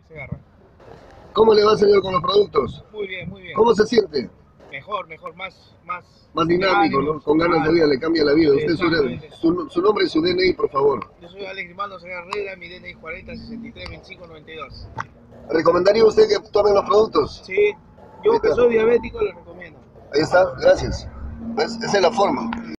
Segarra. ¿Cómo le va, señor, con los productos? Muy bien, muy bien. ¿Cómo se siente? Mejor, mejor, Más dinámico, ¿no? Con ganas de vida, le cambia la vida. Usted, Exactamente. su nombre y su DNI, por favor. Yo soy Alex Grimaldo Segarra Herrera, mi DNI 40 63 25 92. ¿Recomendaría usted que tomen los productos? Sí, Ahí yo que está. soy diabético lo recomiendo. Ahí está, gracias. ¿Ves? Esa es la forma.